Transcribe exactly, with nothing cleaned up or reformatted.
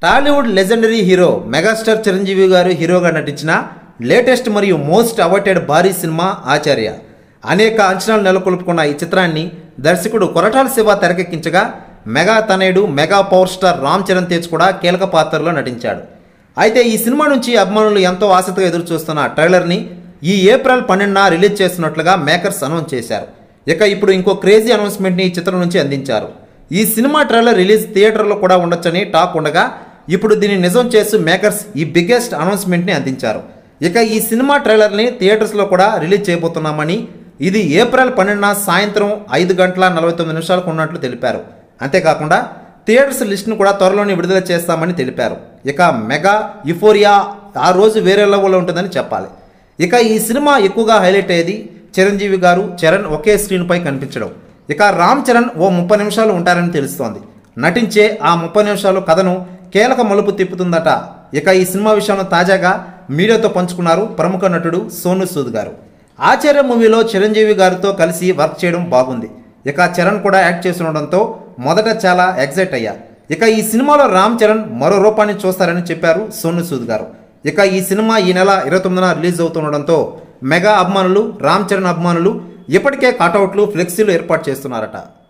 Tollywood legendary hero megastar Chiranjeevi garu హీరోగా నటించిన latest మరియు మోస్ట్ అవైటెడ్ భారీ సినిమా ఆచార్య. అనేక అంచనాలు నెలకొల్పుకున్న ఈ చిత్రాన్ని దర్శకుడు కొరటాల శివ తెరకెక్కించగా మెగా తనయుడు mega power star Ram Charan Tej కూడా కీలక పాత్రలో నటించాడు. అయితే ఈ సినిమా నుంచి అభిమానులు ఎంతో ఆసక్తిగా ఎదురు చూస్తున్న ట్రైలర్ని ఈ ఏప్రిల్ పన్నెండున రిలీజ్ చేస్తున్నట్లుగా మేకర్స్ అనౌన్స్ చేశారు. ఇక ఇప్పుడు ఇంకో క్రేజీ అనౌన్స్మెంట్ని ఈ చిత్రం నుంచి అందించారు. ఈ సినిమా ట్రైలర్ రిలీజ్ థియేటర్లో కూడా ఉండొచ్చని టాక్ ఉండగా ఇప్పుడు దీన్ని నిజం చేస్తూ మేకర్స్ ఈ బిగ్గెస్ట్ అనౌన్స్మెంట్ని అందించారు. ఇక ఈ సినిమా ట్రైలర్ని థియేటర్స్లో కూడా రిలీజ్ చేయబోతున్నామని, ఇది ఏప్రిల్ పన్నెండున సాయంత్రం ఐదు గంటల నలభై తొమ్మిది నిమిషాలకు ఉన్నట్లు తెలిపారు. అంతేకాకుండా థియేటర్స్ లిస్ట్ను కూడా త్వరలోనే విడుదల చేస్తామని తెలిపారు. ఇక మెగా యుఫోరియా ఆ రోజు వేరే లెవెల్లో ఉంటుందని చెప్పాలి. ఇక ఈ సినిమా ఎక్కువగా హైలైట్ అయ్యేది చిరంజీవి గారు చరణ్ ఒకే స్క్రీన్పై కనిపించడం. ఇక రామ్ చరణ్ ఓ ముప్పై నిమిషాలు ఉంటారని తెలుస్తోంది. నటించే ఆ ముప్పై నిమిషాలు కథను కీలక మలుపు తిప్పుతుందట. ఇక ఈ సినిమా విషయంలో తాజాగా మీడియాతో పంచుకున్నారు ప్రముఖ నటుడు సోనూ సూద్ గారు. ఆచార్య మూవీలో చిరంజీవి గారితో కలిసి వర్క్ చేయడం బాగుంది. ఇక చరణ్ కూడా యాక్ట్ చేస్తుండడంతో మొదట చాలా ఎగ్జైట్ అయ్యా. ఇక ఈ సినిమాలో రామ్ చరణ్ మరో రూపాన్ని చూస్తారని చెప్పారు సోనూ సూద్ గారు. ఇక ఈ సినిమా ఈ నెల ఇరవై తొమ్మిదిన రిలీజ్ అవుతుండడంతో మెగా అభిమానులు రామ్ చరణ్ అభిమానులు ఇప్పటికే కటౌట్లు ఫ్లెక్సీలు ఏర్పాటు చేస్తున్నారట.